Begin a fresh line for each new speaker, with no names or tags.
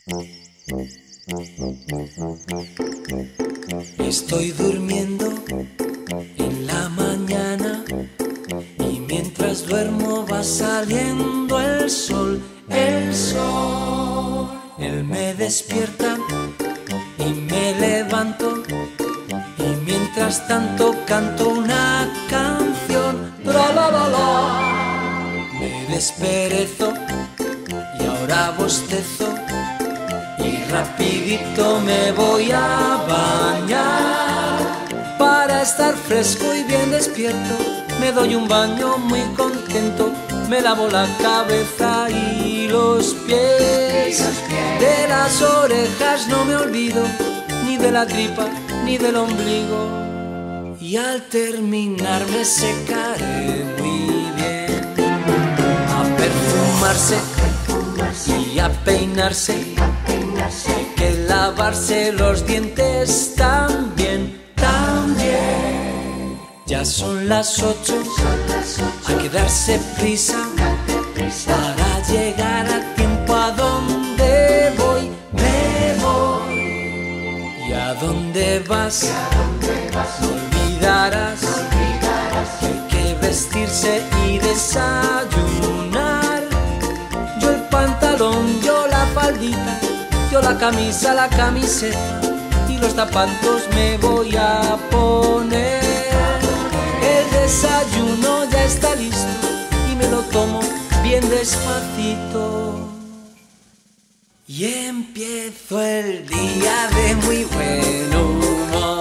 Estoy durmiendo en la mañana y mientras duermo va saliendo el sol, el sol. Él me despierta y me levanto y mientras tanto canto una canción. Tra la la la. Me desperezo y ahora bostezo y rapidito me voy a bañar para estar fresco y bien despierto. Me doy un baño muy contento, me lavo la cabeza y los pies. De las orejas no me olvido, ni de la tripa ni del ombligo. Y al terminar me secaré muy bien. A perfumarse y a peinarse, hay que lavarse los dientes también, también. Ya son las 8, hay que darse prisa para llegar a tiempo a donde voy, me voy. ¿Y a dónde vas? No olvidarás que hay que vestirse y desayunar. Yo el pantalón, yo la faldita, yo la camisa, la camiseta y los zapatos me voy a poner. El desayuno ya está listo y me lo tomo bien despacito. Y empiezo el día de muy buen humor.